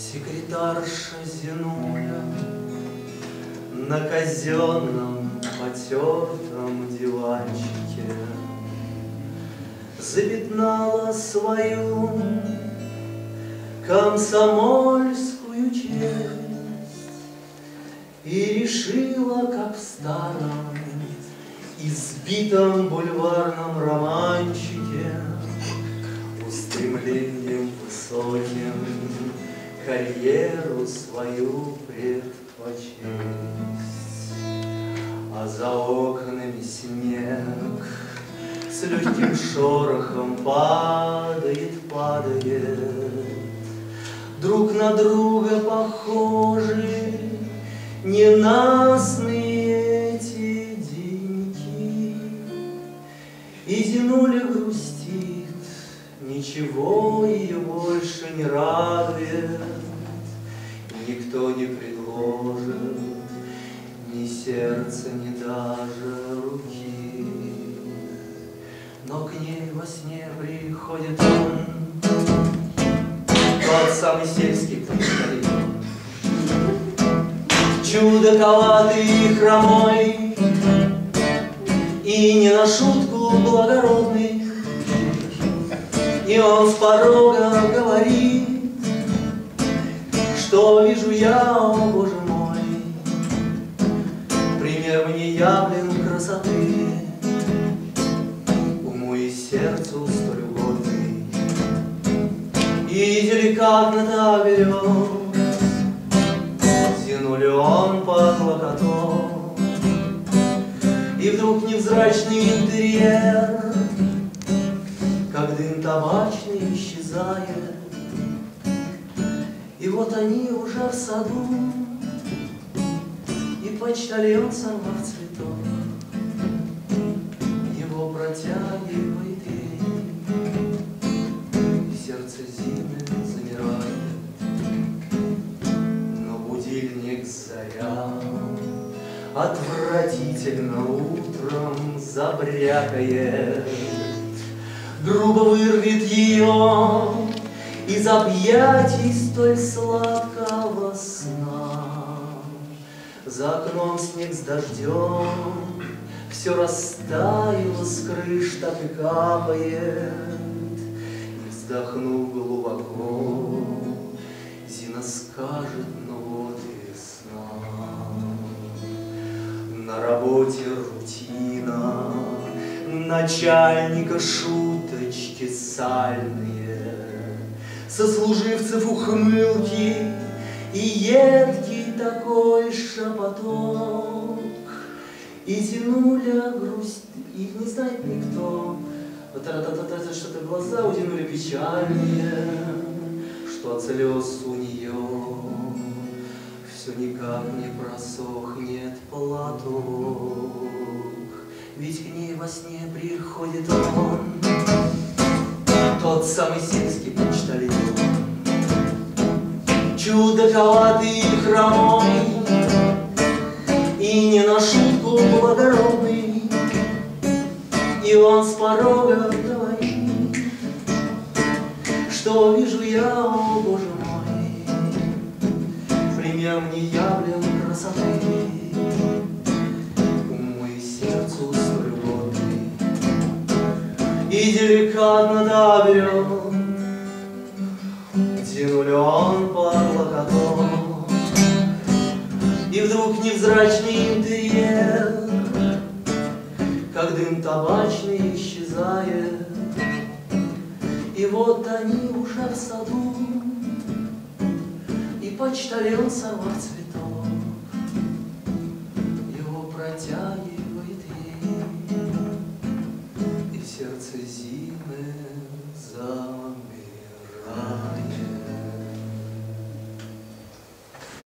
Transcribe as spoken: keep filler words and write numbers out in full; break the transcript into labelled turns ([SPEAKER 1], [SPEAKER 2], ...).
[SPEAKER 1] Секретарша Зинуля на казенном потертом диванчике запятнала свою комсомольскую честь и решила, как в старом избитом бульварном романчике, устремлением высоким карьеру свою предпочесть. А за окнами снег с легким шорохом падает, падает, друг на друга похожи ненастные эти деньки. И Зинуля грустит, ничего ее больше не радует, никто не предложит ни сердца, ни даже руки. Но к ней во сне приходит он, тот самый сельский почтальон, чудаковатый и хромой, и не на шутку благородный. И он с порога говорит, что вижу я, о Боже мой, пример мне явлен красоты, уму и сердцу столь угодный. И деликатно так берет Зинулю он под локоток, и вдруг невзрачный интерьер, как дым табачный, исчезает. И вот они уже в саду, и почтальон, сорвав цветок, его протягивает ей, и сердце Зины замирает. Но будильник заря отвратительно утром забрякает, грубо вырвет ее из объятий столь сладкого сна. За окном снег с дождем, все растаяло с крыш, так и капает. И вздохнув глубоко, Зина скажет: ну вот и весна. На работе рутина, начальника шуточки сальные, сослуживцев ухмылки и едкий такой шепоток. И Зинуля грусть, и не знает никто, та-та-та-та, что-то глаза у Зинули печальные, что от слез у нее все никак не просохнет платок. Ведь к ней во сне приходит он, тот самый сельский почтальон, чудаковатый и хромой, и не на шутку благородный. И он с порога говорит, что вижу я, о Боже мой, пример мне явлен красоты, уму и сердцу столь угодный. И деликатно добрет Зинулю он под локоток, и вдруг невзрачный интерьер, как дым табачный, исчезает. И вот они уже в саду, и почтальон, сорвав цветок,